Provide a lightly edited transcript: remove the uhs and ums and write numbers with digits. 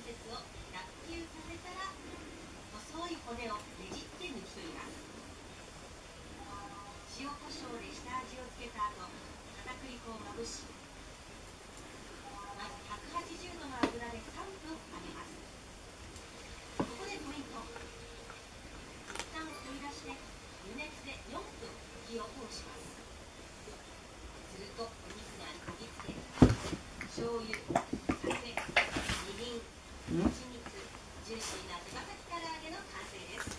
節を脱臼させたら細い骨をねじって抜き取ります。塩コショウで下味をつけた後、片栗粉をまぶし、まず180度の油で3分揚げます。ここでポイント。一旦取り出して余熱で4分火を通します。するとお肉が焦げ付け、醤油、酒、みりん、蜂蜜、ジューシーな手羽先唐揚げの完成です。